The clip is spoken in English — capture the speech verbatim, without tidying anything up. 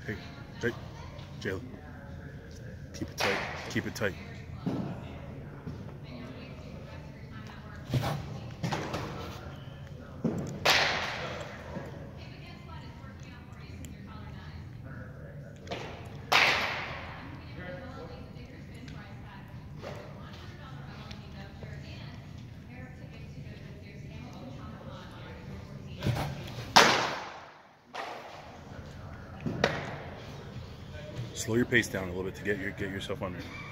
Hey, hey, Jayla. Keep it tight. Keep it tight. Slow your pace down a little bit to get your get yourself under.